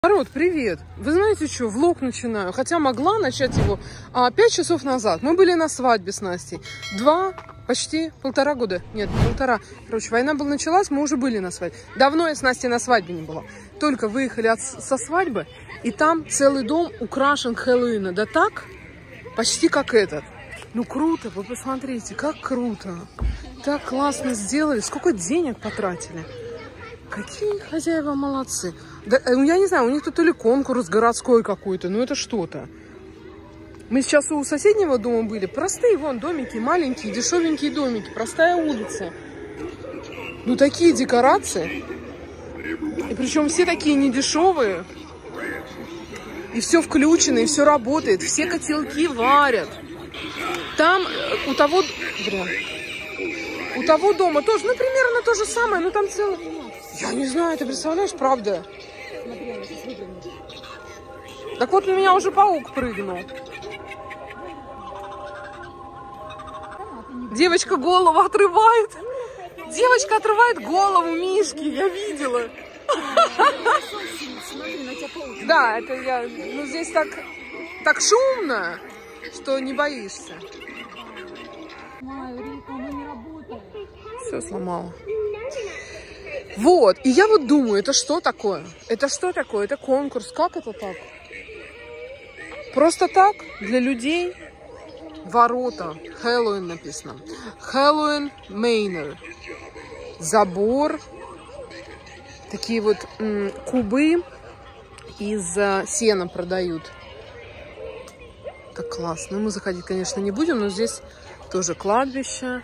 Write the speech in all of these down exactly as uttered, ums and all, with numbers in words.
Народ, привет! Вы знаете что, влог начинаю, хотя могла начать его а, пять часов назад. Мы были на свадьбе с Настей. Два, почти полтора года. Нет, полтора. Короче, война была началась, мы уже были на свадьбе. Давно я с Настей на свадьбе не была. Только выехали от, со свадьбы, и там целый дом украшен к Хэллоуину. Да так, почти как этот. Ну круто, вы посмотрите, как круто. Так классно сделали, сколько денег потратили. Какие хозяева молодцы. Да, я не знаю, у них тут то ли конкурс городской какой-то, ну это что-то. Мы сейчас у соседнего дома были. Простые вон домики, маленькие, дешевенькие домики. Простая улица. Ну такие декорации. И причем все такие недешевые. И все включено, и все работает. Все котелки варят. Там у того... Блин. У того дома тоже, ну примерно то же самое, но там целый... Я не знаю, ты представляешь, правда? Так вот, у меня уже паук прыгнул. Девочка голову отрывает. Девочка отрывает голову Мишки, я видела. Да, это я... Ну, здесь так, так шумно, что не боишься. Все сломала. Вот, и я вот думаю, это что такое? Это что такое? Это конкурс? Как это так? Просто так? Для людей? Ворота. Хэллоуин написано. Хэллоуин Мейнер. Забор. Такие вот м, кубы из а, сена продают. Так классно. Мы заходить, конечно, не будем, но здесь тоже кладбище.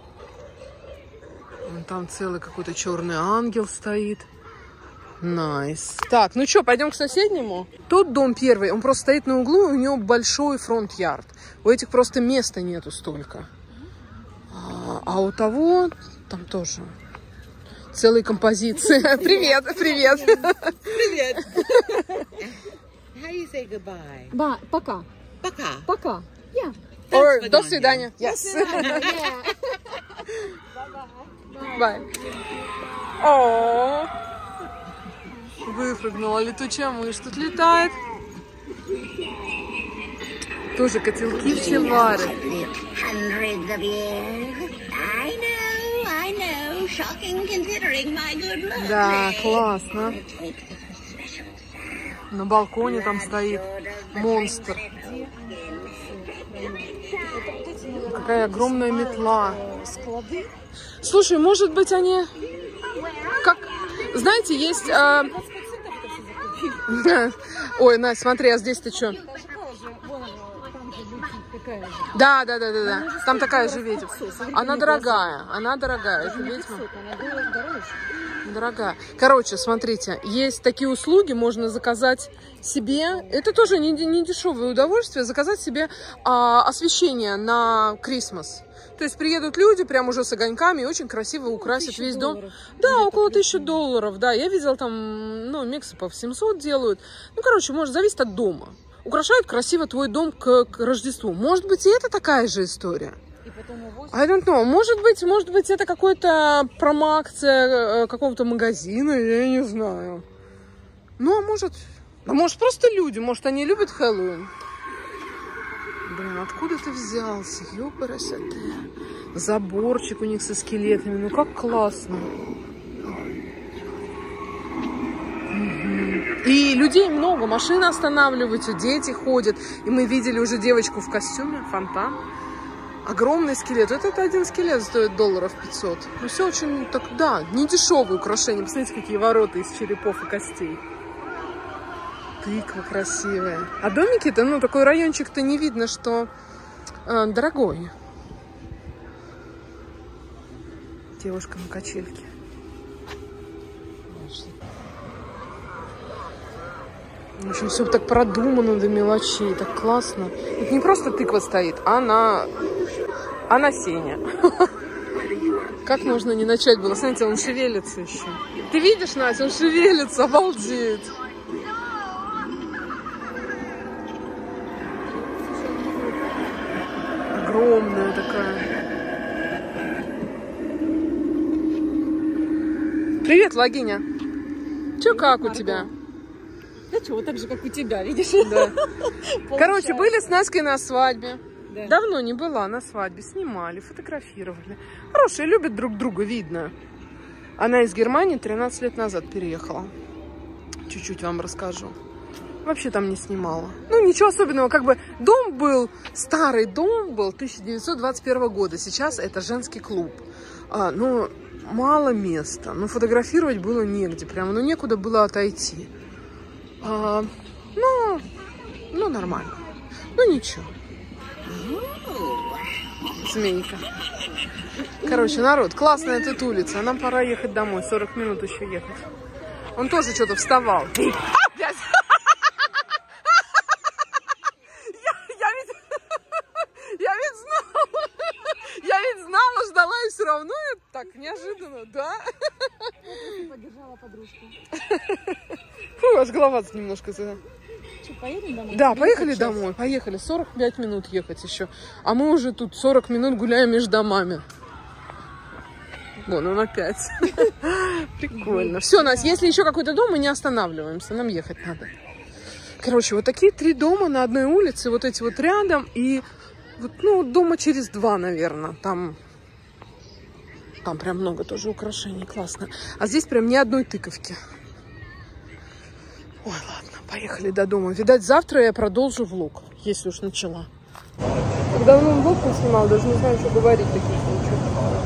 Вон там целый какой-то черный ангел стоит. Найс. Так, ну что, пойдем к соседнему? Тот дом первый, он просто стоит на углу, и у него большой фронт-ярд. У этих просто места нету столько. А, а у того там тоже целые композиции. Привет, привет. Привет. How do you say goodbye? Ба, пока. Пока. Пока. Yeah. Or, до свидания. Yes. Бай. О, выпрыгнула летучая мышь, тут летает. Тоже котелки все варят. Да, классно. На балконе там стоит монстр. Какая огромная метла. Слушай, может быть, они... Как... Знаете, есть... А... Ой, Настя, смотри, а здесь ты что? Да, да, да, да, да. Там такая же ведьма. Она дорогая, она дорогая. Это ведьма. Дорогая. Короче, смотрите, есть такие услуги, можно заказать себе, это тоже не, не дешевое удовольствие, заказать себе а, освещение на Крисмас. То есть приедут люди прям уже с огоньками и очень красиво украсят весь дом. Да, около тысячи долларов, да. Я видела там, ну, мексипов семьсот делают. Ну, короче, может, зависит от дома. Украшают красиво твой дом к, к Рождеству. Может быть, и это такая же история. I don't know. Может быть, может быть, это какой-то промоакция какого-то магазина, я не знаю. Ну, а может... А может, просто люди, может, они любят Хэллоуин. Блин, откуда ты взялся? Ёпарасоте. Заборчик у них со скелетами. Ну, как классно. Угу. И людей много. Машины останавливаются, дети ходят. И мы видели уже девочку в костюме, фонтан. Огромный скелет. Этот один скелет стоит долларов пятьсот. Ну, все очень так, да, не дешевые украшения. Посмотрите, какие ворота из черепов и костей. Тыква красивая. А домики-то, ну, такой райончик-то не видно, что э, дорогой. Девушка на качельке. В общем, все так продумано до мелочей, так классно. Это не просто тыква стоит, а на, а на сене. Как можно не начать было? Смотрите, он шевелится еще. Ты видишь, Настя, он шевелится, обалдеть. Огромная такая. Привет, Логиня. Че, как у тебя? Да что, вот так же, как у тебя, видишь? Да. Короче, были с Наськой на свадьбе. Да. Давно не была на свадьбе. Снимали, фотографировали. Хорошие, любят друг друга, видно. Она из Германии тринадцать лет назад переехала. Чуть-чуть вам расскажу. Вообще там не снимала. Ну, ничего особенного. Как бы дом был, старый дом был тысяча девятьсот двадцать первого года. Сейчас это женский клуб. А, ну, мало места. Ну, фотографировать было негде. Прямо, ну, некуда было отойти. А, ну, ну, нормально. Ну, ничего. Змейка. Короче, народ, классная тут улица. Нам пора ехать домой. сорок минут еще ехать. Он тоже что-то вставал. Я, я ведь... Я ведь знала. Я ведь знала, ждала, и все равно это так неожиданно, да? Поддержала подружку. Фу, аж голова немножко... Что, поедем домой? Да, поехали домой. Поехали. сорок пять минут ехать еще. А мы уже тут сорок минут гуляем между домами. Вон он опять. Прикольно. Все, Настя, если еще какой-то дом, мы не останавливаемся. Нам ехать надо. Короче, вот такие три дома на одной улице. Вот эти вот рядом. И вот, ну, дома через два, наверное. Там, там прям много тоже украшений. Классно. А здесь прям ни одной тыковки. Ой, ладно. Поехали до дома. Видать, завтра я продолжу влог, если уж начала. Давно влог не снимал, даже не знаю, что говорить таких случаев.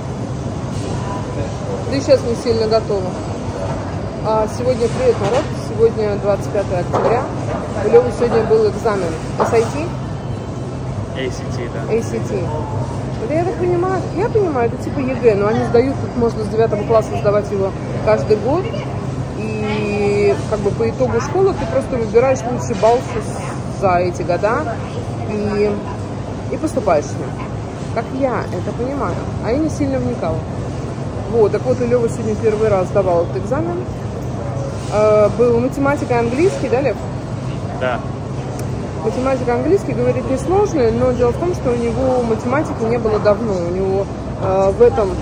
Да и сейчас не сильно готова. А сегодня, привет, народ, сегодня двадцать пятое октября. У Лёвы сегодня был экзамен эс ай ти? эй си ти, да. эй си ти. Это я так понимаю, я понимаю, это типа ЕГЭ, но они сдают, тут можно с девятого класса сдавать его каждый год. И как бы по итогу школы ты просто выбираешь лучший балл за эти года и, и поступаешь с ним. Как я это понимаю. А я не сильно вникала. Вот, так вот, у Лёвы сегодня первый раз сдавал этот экзамен. Э, был математика и английский, да, Лев? Да. Математика и английский, говорит, несложный, но дело в том, что у него математики не было давно. У него э, в этом...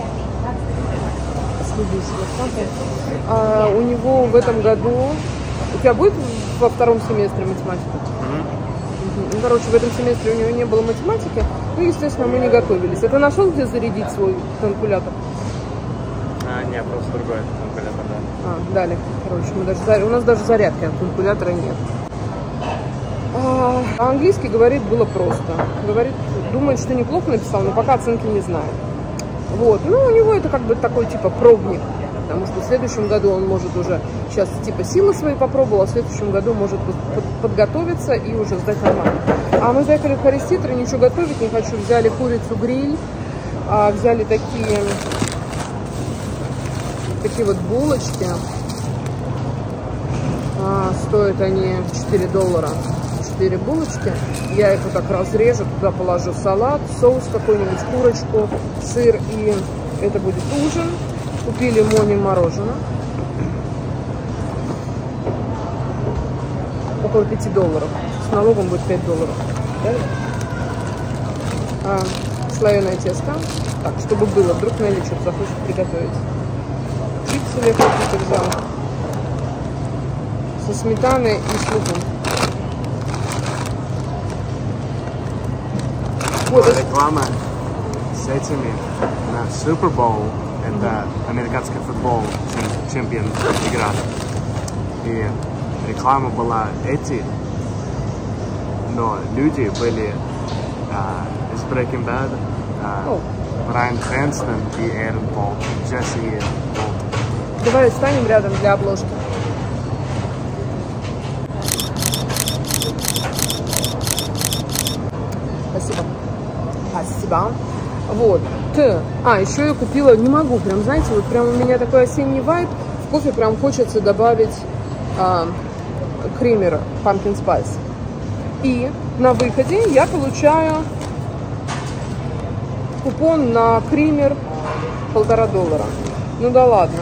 А у него в этом году... У тебя будет во втором семестре математика? Mm-hmm. Ну, короче, в этом семестре у него не было математики. Ну, естественно, мы не готовились. Это нашел, где зарядить свой калькулятор? А, нет, просто другой калькулятор, да. А, дали. Короче, мы даже, у нас даже зарядки от калькулятора нет. А, а английский, говорит, было просто. Говорит, думает, что неплохо написал, но пока оценки не знает. Вот, ну, у него это как бы такой, типа, пробник, потому что в следующем году он может уже, сейчас, типа, силы свои попробовал, а в следующем году может под, подготовиться и уже сдать нормально. А мы заехали в Харри-Ситер, ничего готовить не хочу, взяли курицу гриль, а, взяли такие, такие вот булочки, а, стоят они четыре доллара. четыре булочки, я их вот так разрежу, туда положу салат, соус какой-нибудь, курочку, сыр, и это будет ужин. Купили Моне мороженое. Около пяти долларов. С налогом будет пять долларов. Да? А, слоеное тесто. Так, чтобы было, вдруг Нелли что-то захочет приготовить. Чипсы Лев какие-то взял. Со сметаной и с луком. Вот реклама с этими на Super Bowl. Это американский футбол, чемпион игра. И реклама была эти, но люди были uh, из Breaking Bad, uh, Брайан Крэнстон и Эрон Пол, Джесси Болт. Давай встанем рядом для обложки. Спасибо. Спасибо. Вот. Т. А, еще я купила, не могу, прям, знаете, вот прям у меня такой осенний вайб. В кофе прям хочется добавить а, кремера Pumpkin Spice. И на выходе я получаю купон на кремер полтора доллара. Ну да ладно.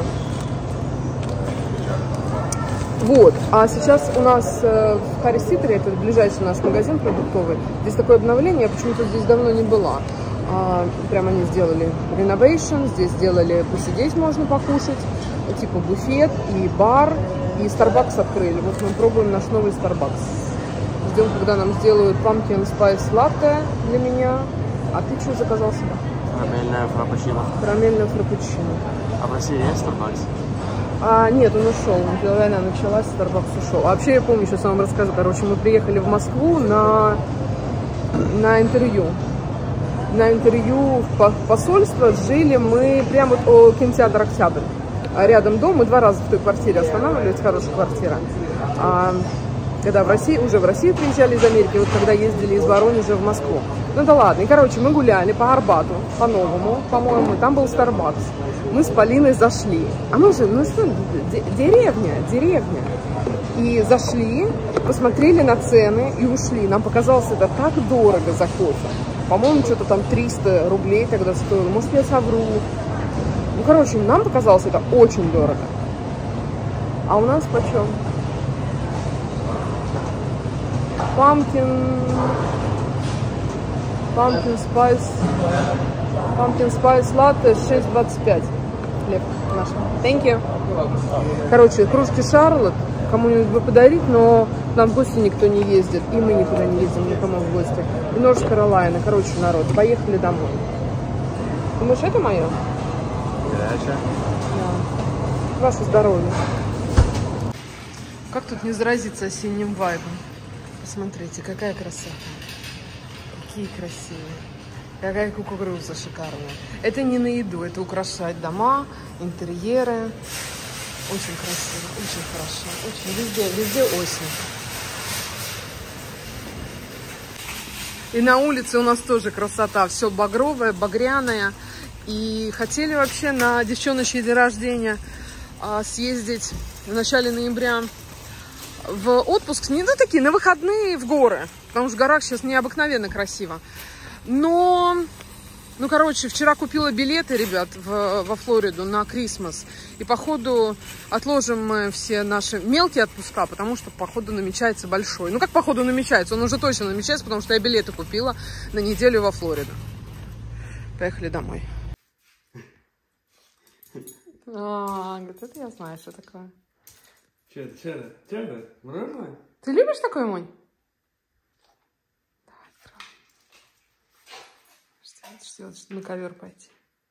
Вот, а сейчас у нас э, в Харри-Ситере, это ближайший наш магазин продуктовый, здесь такое обновление, я почему-то здесь давно не была. А, прям они сделали renovation, здесь сделали посидеть, можно покушать, типа буфет и бар, И Starbucks открыли. Вот мы пробуем наш новый Starbucks. Ждем, когда нам сделают pumpkin spice latte для меня. А ты что заказал себе? Карамельная фраппучино. Карамельную фраппучино. А в России есть Starbucks? А, нет, он ушел. Когда война началась, Starbucks ушел. А вообще, я помню, сейчас вам расскажу. Короче, мы приехали в Москву на, на интервью. На интервью в посольство. Жили мы прямо вот у кинотеатра «Октябрь». Рядом дом. Мы два раза в той квартире останавливались. Хорошая квартира. А, когда в России, уже в Россию приезжали из Америки, вот когда ездили из Воронежа в Москву. Ну да ладно. И, короче, мы гуляли по Арбату, по-новому, по-моему. Там был Starbucks. Мы с Полиной зашли. А мы же, ну что, деревня, деревня. И зашли, посмотрели на цены и ушли. Нам показалось это так дорого за кофе. По-моему, что-то там триста рублей тогда стоило. Может, я совру. Ну, короче, нам показалось это очень дорого. А у нас почем? Pumpkin... Pumpkin Spice... Pumpkin Spice Latte шесть двадцать пять. Хлеб наш. Thank you. Короче, кружки Шарлотт кому-нибудь бы подарить, но нам в гости никто не ездит. И мы никуда не ездим никому в гости. И Норс Каролайна. Короче, народ, поехали домой. Думаешь, это мое? Горячая. Да. Ваше здоровье. Как тут не заразиться осенним вайбом? Посмотрите, какая красота. Какие красивые. Какая кукуруза шикарная. Это не на еду, это украшать дома, интерьеры. Очень красиво, очень хорошо. Очень везде, везде осень. И на улице у нас тоже красота. Все багровое, багряное. И хотели вообще на девчоночий день рождения а, съездить в начале ноября в отпуск. Не, ну, такие, на выходные в горы. Потому что в горах сейчас необыкновенно красиво. Но, ну, короче, вчера купила билеты, ребят, в, во Флориду на Крисмас. И, походу, отложим мы все наши мелкие отпуска, потому что, походу, намечается большой. Ну, как, походу, намечается? Он уже точно намечается, потому что я билеты купила на неделю во Флориду. Поехали домой. А, говорит, это я знаю, что такое. Че это, че это? Че это? Мороженое? Ты любишь такое, Монь? Что, что на ковер пойти.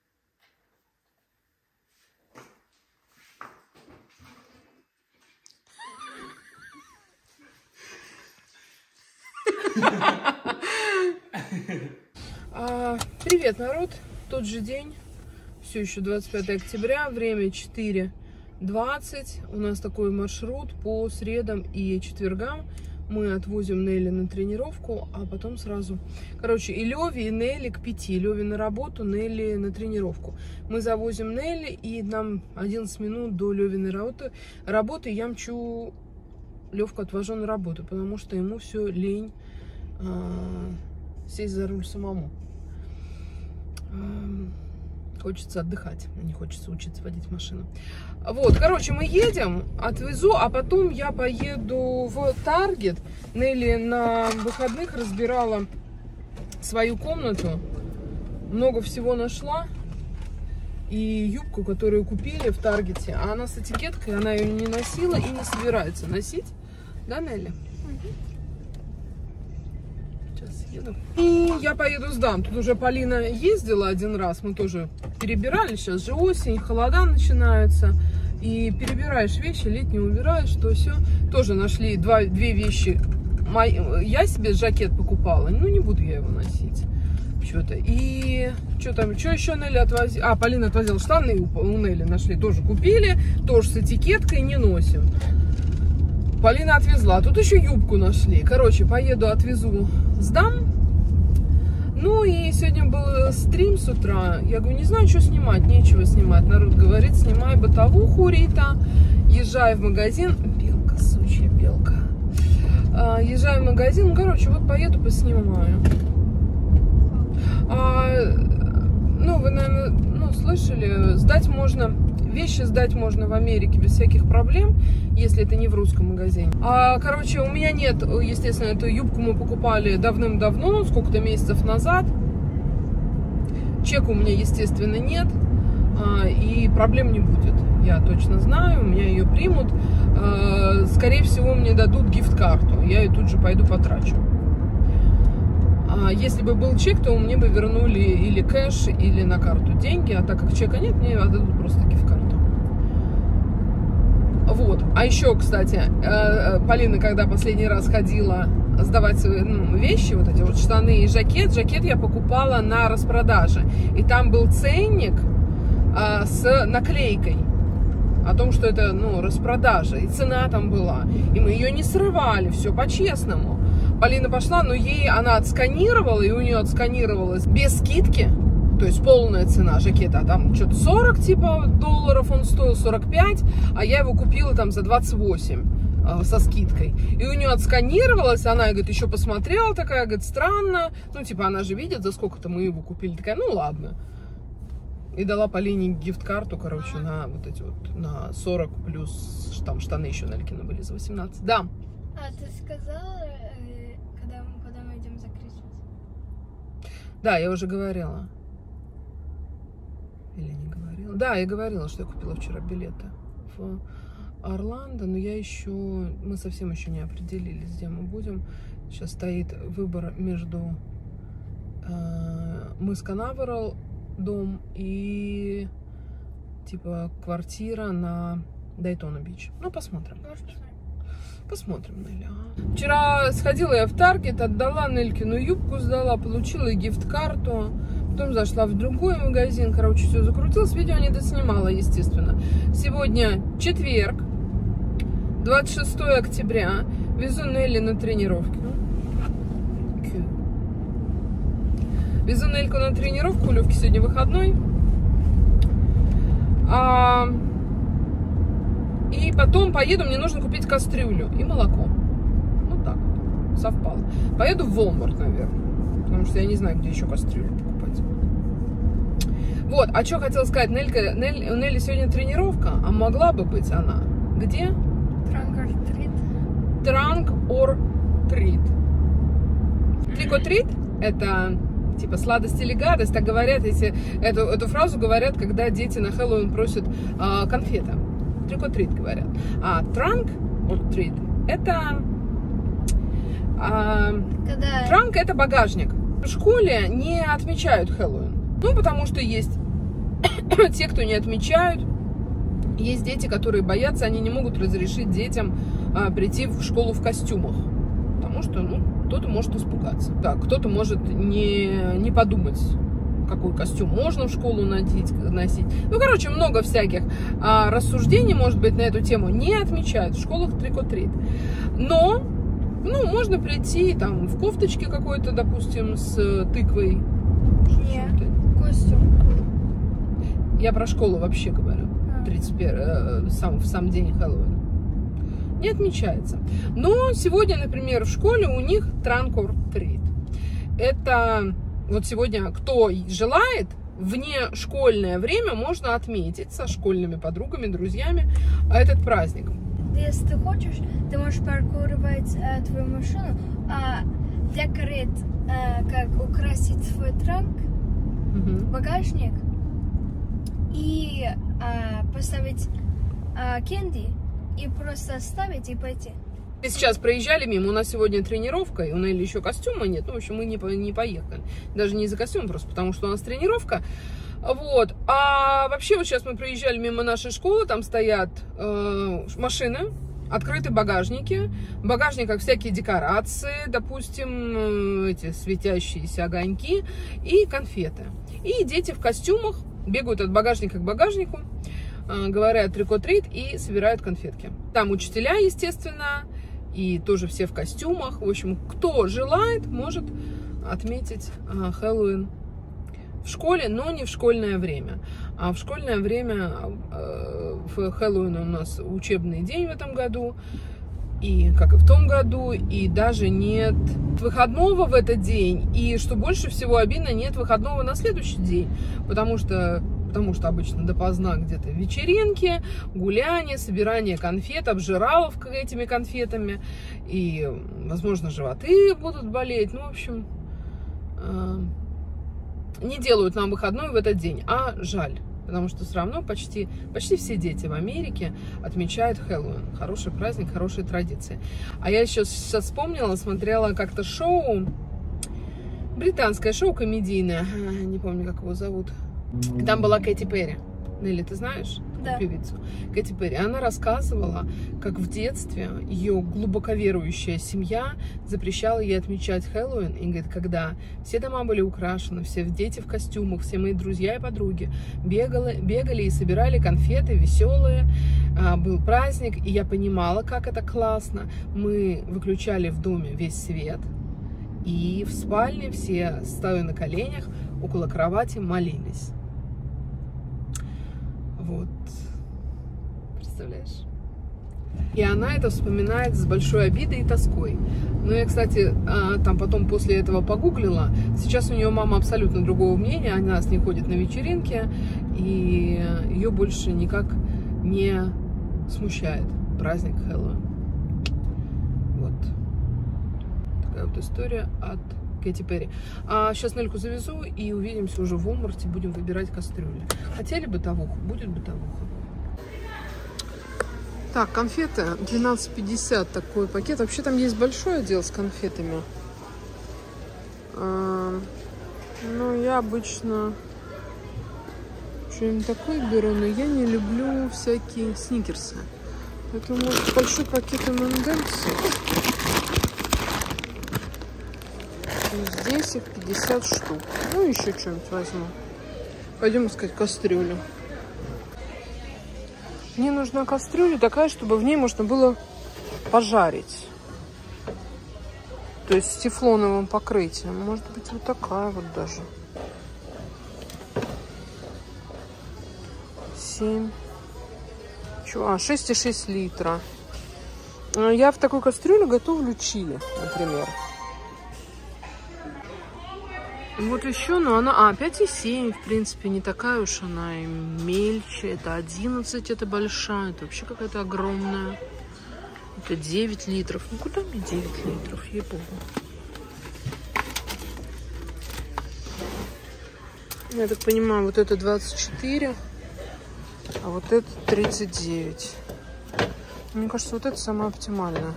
а, привет, народ. Тот же день. Все еще двадцать пятое октября. Время четыре двадцать. У нас такой маршрут по средам и четвергам. Мы отвозим Нелли на тренировку, а потом сразу... Короче, и Леви, и Нелли к пяти. Леви на работу, Нелли на тренировку. Мы завозим Нелли, и нам одиннадцать минут до Левиной работы. Работы я мчу... Левку отвожу на работу, потому что ему все лень а, сесть за руль самому. А, хочется отдыхать, не хочется учиться водить машину. Вот, короче, мы едем, отвезу, а потом я поеду в Таргет. Нелли на выходных разбирала свою комнату, много всего нашла. И юбку, которую купили в Таргете, а она с этикеткой, она ее не носила и не собирается носить. Да, Нелли? Сейчас еду. И я поеду сдам. Тут уже Полина ездила один раз, мы тоже перебирали. Сейчас же осень, холода начинаются. И перебираешь вещи, летние убираешь, то все. Тоже нашли два, две вещи. Я себе жакет покупала, ну не буду я его носить. Что-то. И что там, что еще Нелли отвозила? А, Полина отвозила штаны, у Нелли нашли, тоже купили, тоже с этикеткой, не носим. Полина отвезла, тут еще юбку нашли. Короче, поеду, отвезу, сдам. Ну и сегодня был стрим с утра. Я говорю, не знаю, что снимать, нечего снимать. Народ говорит, снимай бытовуху, Рита, езжай в магазин. Белка, сучья белка. А, езжай в магазин, ну, короче, вот поеду, поснимаю. А, ну, вы, наверное, ну, слышали, сдать можно, вещи сдать можно в Америке без всяких проблем, если это не в русском магазине. А, короче, у меня нет, естественно, эту юбку мы покупали давным-давно, сколько-то месяцев назад. Чека у меня, естественно, нет, а, и проблем не будет. я точно знаю, у меня ее примут. Скорее всего, мне дадут гифт-карту, я ее тут же пойду потрачу. А если бы был чек, то мне бы вернули или кэш, или на карту деньги, а так как чека нет, мне дадут просто гифт-карту. Вот. А еще, кстати, Полина, когда последний раз ходила сдавать свои ну, вещи, вот эти вот штаны и жакет, жакет я покупала на распродаже. И там был ценник а, с наклейкой о том, что это, ну, распродажа. И цена там была. И мы ее не срывали, все по-честному. Полина пошла, но ей она отсканировала, и у нее отсканировалось без скидки. То есть полная цена жакета, а там что-то сорок типа долларов он стоил, сорок пять, а я его купила там за двадцать восемь э, со скидкой. И у нее отсканировалась, она, говорит, еще посмотрела, такая, говорит, странно. Ну, типа, она же видит, за сколько-то мы его купили. Такая, ну, ладно. И дала Полине гифт-карту, короче, на вот эти вот, на сорок плюс, там штаны еще Нелькины были за восемнадцать. Да. А ты сказала, э, когда, когда мы идем за Крисмас? Да, я уже говорила. Или не говорила? Да, я говорила, что я купила вчера билеты в Орландо, но я еще, мы совсем еще не определились, где мы будем. Сейчас стоит выбор между э, мыс Канаверал дом и типа квартира на Дайтона-Бич. Ну, посмотрим. Посмотрим, Нелли. Вчера сходила я в Таргет, отдала Нелькину юбку, сдала, получила гифт-карту. Потом зашла в другой магазин, короче, все закрутилось. Видео не доснимала, естественно. Сегодня четверг, двадцать шестое октября. Везу Нелли на тренировку. Везу Нельку на тренировку. У Левки сегодня выходной. А... И потом поеду, мне нужно купить кастрюлю и молоко. Вот так вот. Совпало. Поеду в Walmart, наверное. Потому что я не знаю, где еще кастрюлю покупать. Вот, а что хотела сказать, Нелька, Нель, у Нелли сегодня тренировка, а могла бы быть она где? Trunk or treat. Trunk or treat. Trick or treat — это типа сладость или гадость, так говорят, эти, эту, эту фразу говорят, когда дети на Хэллоуин просят э, конфеты. Trick or treat говорят. А trunk or treat — это... Э, Когда... Trunk — это багажник. В школе не отмечают Хэллоуин. Ну, потому что есть те, кто не отмечают. Есть дети, которые боятся, они не могут разрешить детям а, прийти в школу в костюмах. Потому что, ну, кто-то может испугаться. Да, кто-то может не, не подумать, какой костюм можно в школу надеть, носить. Ну, короче, много всяких а, рассуждений, может быть, на эту тему. Не отмечают в школах Trick or treat. Но, ну, можно прийти там в кофточке какой-то, допустим, с тыквой. Нет, костюм. Я про школу вообще говорю. тридцать первый, э, сам, в сам день Хэллоуина. Не отмечается. Но сегодня, например, в школе у них Trunk or treat. Это вот сегодня, кто желает, вне школьное время можно отметить со школьными подругами, друзьями этот праздник. Если ты хочешь, ты можешь паркурировать э, твою машину, а декорить, э, как украсить свой транк, Угу. багажник, и э, поставить э, кенди, и просто оставить и пойти. Мы сейчас проезжали мимо, у нас сегодня тренировка, и у Нелли еще костюма нет, ну, в общем, мы не, не поехали. Даже не из-за костюма, просто потому что у нас тренировка. Вот. А вообще, вот сейчас мы проезжали мимо нашей школы, там стоят э, машины, открыты багажники. В багажниках всякие декорации, допустим, эти светящиеся огоньки и конфеты. И дети в костюмах бегают от багажника к багажнику, э, говорят Trick or treat и собирают конфетки. Там учителя, естественно, и тоже все в костюмах. В общем, кто желает, может отметить э, Хэллоуин в школе, но не в школьное время. А в школьное время э, в Хэллоуин у нас учебный день в этом году, и как и в том году, и даже нет выходного в этот день. И что больше всего обидно, нет выходного на следующий день, потому что, потому что обычно допоздна где-то вечеринки, гуляния, собирание конфет, обжираловка этими конфетами, и, возможно, животы будут болеть. Ну, в общем... Э, не делают нам выходной в этот день, а жаль. Потому что все равно почти, почти все дети в Америке отмечают Хэллоуин. Хороший праздник, хорошие традиции. А я еще сейчас вспомнила, смотрела как-то шоу, британское шоу комедийное, не помню, как его зовут. Там была Кэти Перри. Нелли, ты знаешь? Да. Певицу. Кэти Перри. Она рассказывала, как в детстве ее глубоко верующая семья запрещала ей отмечать Хэллоуин. И говорит, когда все дома были украшены, все дети в костюмах, все мои друзья и подруги бегали, бегали и собирали конфеты веселые. А, был праздник, и я понимала, как это классно. Мы выключали в доме весь свет. И в спальне все, стоя на коленях, около кровати молились. Вот. Представляешь? И она это вспоминает с большой обидой и тоской. Но я, кстати, там потом после этого погуглила. Сейчас у нее мама абсолютно другого мнения. Она с ней ходит на вечеринки. И ее больше никак не смущает праздник Хэллоуин. Вот. Такая вот история от Кэти Перри. А сейчас Нельку завезу и увидимся уже в Walmart. Будем выбирать кастрюли. Хотели бытовуху? Будет бытовуха. Так, конфеты двенадцать пятьдесят такой пакет. Вообще там есть большой отдел с конфетами. А, ну, я обычно что-нибудь такое беру, но я не люблю всякие сникерсы. Поэтому, может, большой пакет эм энд эмс. Здесь их пятьдесят штук. Ну, еще что-нибудь возьму. Пойдем искать кастрюлю. Мне нужна кастрюля такая, чтобы в ней можно было пожарить. То есть с тефлоновым покрытием. Может быть, вот такая вот даже. семь. Чё? А, шесть и шесть литра. Я в такую кастрюлю готовлю чили, например. Вот еще, но она... А, пять и семь, в принципе, не такая уж она и мельче. Это одиннадцать, это большая. Это вообще какая-то огромная. Это девять литров. Ну, куда мне девять литров? Ей-богу. Я так понимаю, вот это двадцать четыре, а вот это тридцать девять. Мне кажется, вот это самая оптимальная.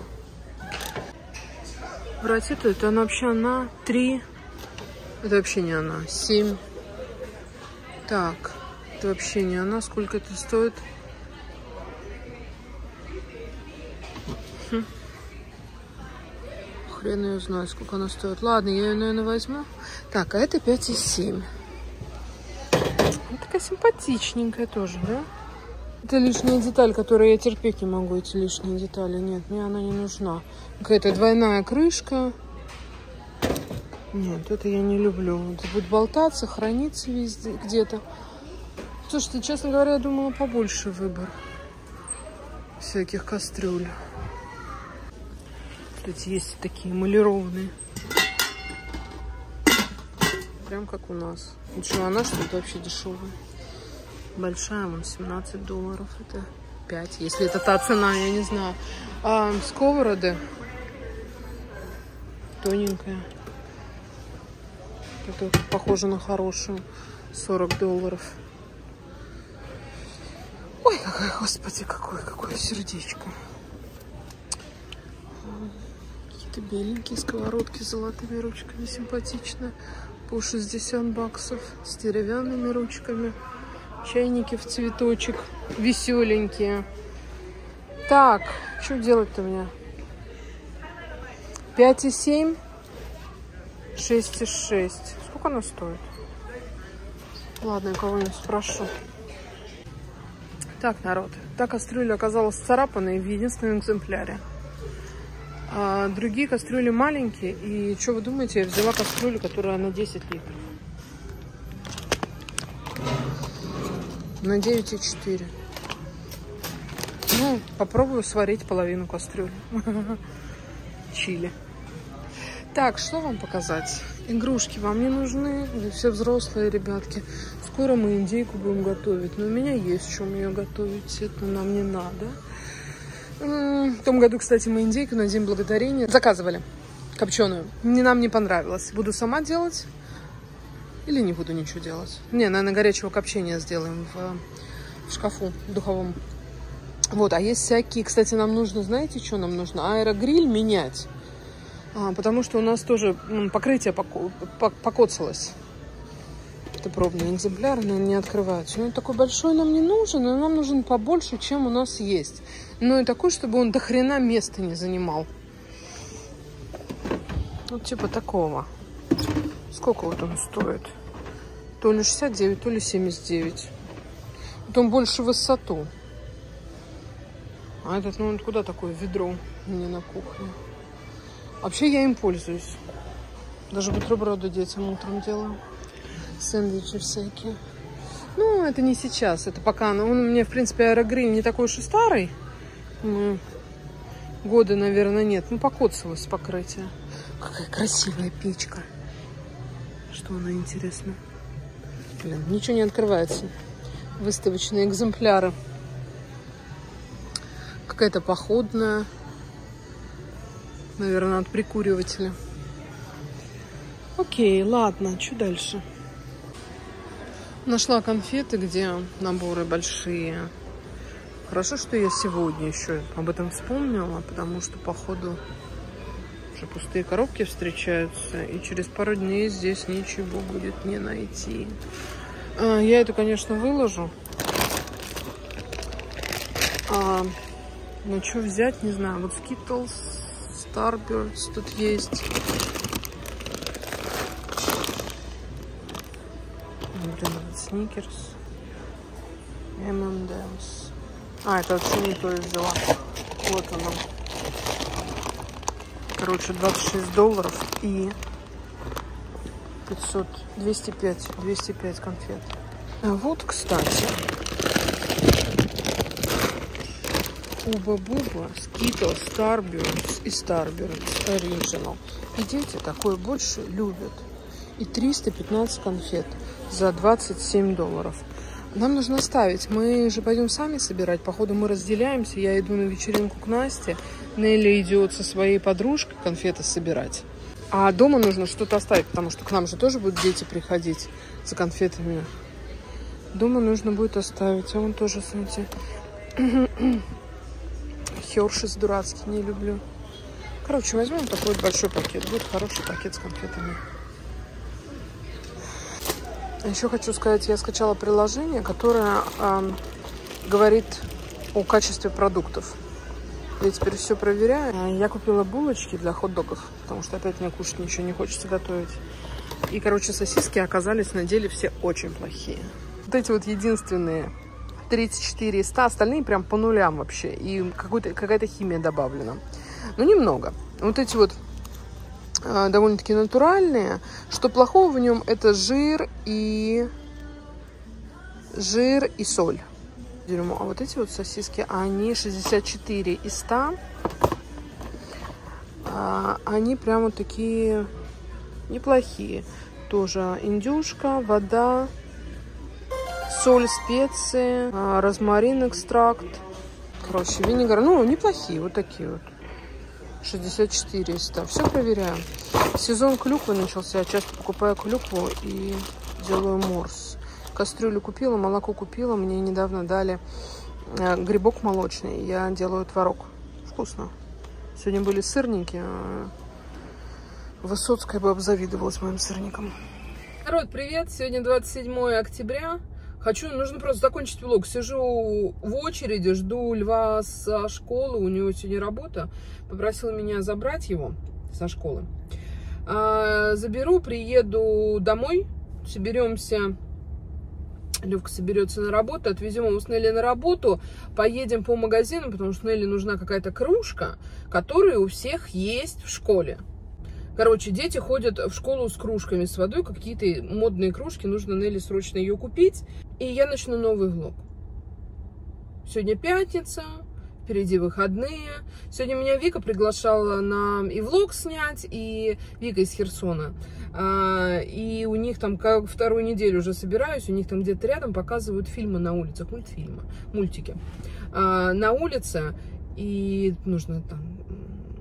Брать эту, это она вообще на три... Это вообще не она. семь. Так. Это вообще не она. Сколько это стоит? Хм. Хрен ее знает, сколько она стоит. Ладно, я ее, наверное, возьму. Так, а это пять и семь. Она такая симпатичненькая тоже, да? Это лишняя деталь, которую я терпеть не могу, эти лишние детали. Нет, мне она не нужна. Какая-то двойная крышка. Нет, это я не люблю. Это будет болтаться, храниться везде, где-то. Слушайте, честно говоря, я думала побольше выбор всяких кастрюль. Тут есть такие эмалированные. Прям как у нас. Ну что, она что-то вообще дешевая. Большая, вон семнадцать долларов. Это пять, если это та цена, я не знаю. А сковороды тоненькая. Это похоже на хорошую. сорок долларов. Ой, какое, господи, какое, какое сердечко. Какие-то беленькие сковородки с золотыми ручками. Симпатично. По шестьдесят баксов. С деревянными ручками. Чайники в цветочек. Веселенькие. Так, что делать-то мне? пять и семь. шесть и шесть. Сколько она стоит? Ладно, я кого-нибудь спрошу. Так, народ. Та кастрюля оказалась царапанной в единственном экземпляре. А другие кастрюли маленькие. И что вы думаете, я взяла кастрюлю, которая на десять литров. На девять и четыре. Ну, попробую сварить половину кастрюли. Чили. Так, что вам показать? Игрушки вам не нужны. Вы все взрослые, ребятки. Скоро мы индейку будем готовить. Но у меня есть чем ее готовить. Это нам не надо. В том году, кстати, мы индейку на День Благодарения заказывали. Копченую. Мне нам не понравилось. Буду сама делать. Или не буду ничего делать. Не, наверное, горячего копчения сделаем в, в шкафу духовом. Вот, а есть всякие... Кстати, нам нужно, знаете, что нам нужно? Аэрогриль менять. А, потому что у нас тоже м, покрытие поко покоцалось. Это пробный экземпляр, наверное, не открывается. Ну, такой большой нам не нужен, но нам нужен побольше, чем у нас есть. Ну, и такой, чтобы он до хрена места не занимал. Вот типа такого. Сколько вот он стоит? То ли шестьдесят девять, то ли семьдесят девять. Вот он больше в высоту. А этот, ну, куда такое ведро? Мне на кухне. Вообще я им пользуюсь. Даже бутерброды детям утром делаю. Сэндвичи всякие. Ну, это не сейчас. Это пока. Он у меня, в принципе, аэрогриль не такой уж и старый. Ну, года, наверное, нет. Ну, покоцалось покрытие. Какая красивая печка. Что она, интересно? Блин, ничего не открывается. Выставочные экземпляры. Какая-то походная. Наверное, от прикуривателя. Окей, ладно. Что дальше? Нашла конфеты, где наборы большие. Хорошо, что я сегодня еще об этом вспомнила, потому что, походу, уже пустые коробки встречаются, и через пару дней здесь ничего будет не найти. А, я это, конечно, выложу. А, ну, что взять, не знаю. Вот Skittles, Starburst тут есть. Блин, Сникерс, эм энд эмс. А, это вообще не то я взяла. Вот оно. Короче, двадцать шесть долларов и пятьсот, двести пять, двести пять конфет. А вот, кстати, Уба-Буба, Skittles, Starburst и Starburst Original. И дети такое больше любят. И триста пятнадцать конфет за двадцать семь долларов. Нам нужно ставить. Мы же пойдем сами собирать. Походу мы разделяемся. Я иду на вечеринку к Насте. Нелли идет со своей подружкой конфеты собирать. А дома нужно что-то оставить, потому что к нам же тоже будут дети приходить за конфетами. Дома нужно будет оставить. А вон тоже, смотрите, Хершес дурацкий, не люблю. Короче, возьмем такой вот большой пакет. Будет хороший пакет с конфетами. Еще хочу сказать, я скачала приложение, которое э, говорит о качестве продуктов. Я теперь все проверяю. Я купила булочки для хот-догов, потому что опять мне кушать ничего не хочется готовить. И, короче, сосиски оказались на деле все очень плохие. Вот эти вот единственные тридцать четыре из ста, остальные прям по нулям вообще. И какая-то химия добавлена. Ну, немного. Вот эти вот э, довольно-таки натуральные. Что плохого в нем, это жир и жир и соль. Дерьмо. А вот эти вот сосиски, они шестьдесят четыре из ста. А, они прямо такие неплохие. Тоже индюшка, вода, соль, специи, а, розмарин, экстракт. Короче, винегар. Ну, неплохие. Вот такие вот. шестьдесят четыре из ста. Все проверяем. Сезон клюквы начался. Я часто покупаю клюкву и делаю морс. Кастрюлю купила, молоко купила. Мне недавно дали э, грибок молочный. Я делаю творог. Вкусно. Сегодня были сырники. Высоцкая бы обзавидовалась моим сырником. Народ, привет! Сегодня двадцать седьмое октября. Хочу, нужно просто закончить влог. Сижу в очереди, жду Льва со школы. У него сегодня работа. Попросил меня забрать его со школы. А, заберу, приеду домой. Соберемся. Левка соберется на работу, отвезем его с Нелли на работу, поедем по магазину, потому что Нелли нужна какая-то кружка, которая у всех есть в школе. Короче, дети ходят в школу с кружками с водой, какие-то модные кружки, нужно Нелли срочно ее купить. И я начну новый влог. Сегодня пятница, впереди выходные. Сегодня меня Вика приглашала на и влог снять, и Вика из Херсона. А, и у них там, как вторую неделю уже собираюсь, у них там где-то рядом показывают фильмы на улицах, мультфильмы, мультики. А, на улице, и нужно там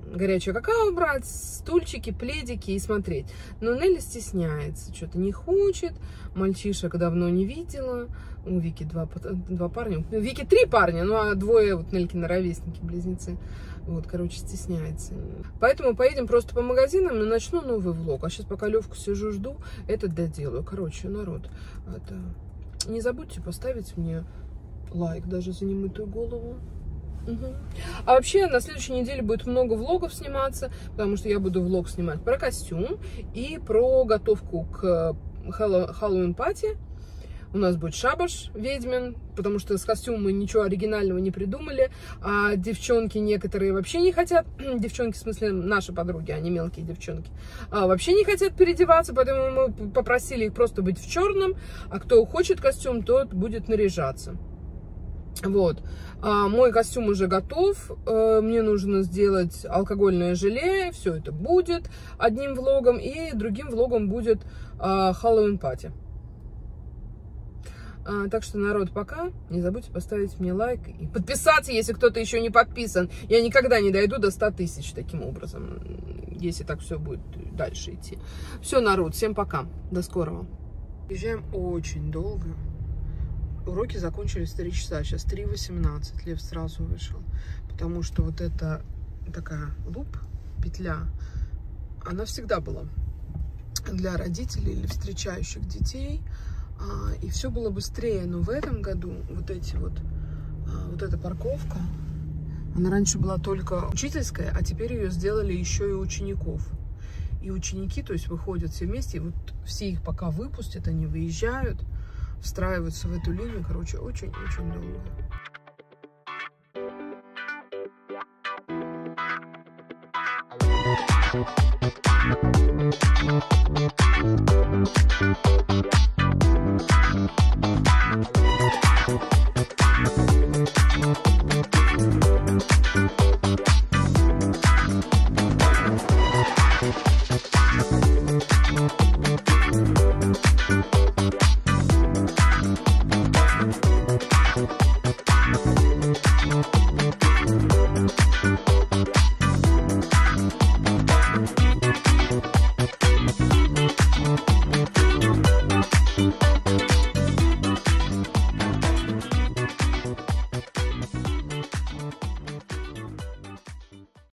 горячее какао брать, стульчики, пледики и смотреть. Но Нелли стесняется, что-то не хочет, мальчишек давно не видела. У Вики два, два парня, у Вики три парня, ну а двое вот Нелькины ровесники, близнецы. Вот, короче, стесняется. Поэтому поедем просто по магазинам и начну новый влог. А сейчас пока Левку сижу, жду, этот доделаю. Короче, народ, это... не забудьте поставить мне лайк даже за немытую голову. Угу. А вообще на следующей неделе будет много влогов сниматься, потому что я буду влог снимать про костюм и про готовку к Хэллоуин-пати. У нас будет шабаш ведьмин, потому что с костюмом мы ничего оригинального не придумали, а девчонки некоторые вообще не хотят, девчонки, в смысле наши подруги, они мелкие девчонки, а, вообще не хотят переодеваться, поэтому мы попросили их просто быть в черном, а кто хочет костюм, тот будет наряжаться. Вот, а, мой костюм уже готов, а, мне нужно сделать алкогольное желе, все это будет одним влогом, и другим влогом будет а, Хэллоуин-пати. А, так что, народ, пока. Не забудьте поставить мне лайк и подписаться, если кто-то еще не подписан. Я никогда не дойду до ста тысяч таким образом, если так все будет дальше идти. Все, народ, всем пока. До скорого. Езжаем очень долго. Уроки закончились в три часа. Сейчас три восемнадцать. Лев сразу вышел. Потому что вот эта такая луп, петля, она всегда была для родителей или встречающих детей. И все было быстрее, но в этом году вот эти вот, вот эта парковка, она раньше была только учительская, а теперь ее сделали еще и учеников. И ученики, то есть выходят все вместе, и вот все их пока выпустят, они выезжают, встраиваются в эту линию, короче, очень-очень долго. Thank you.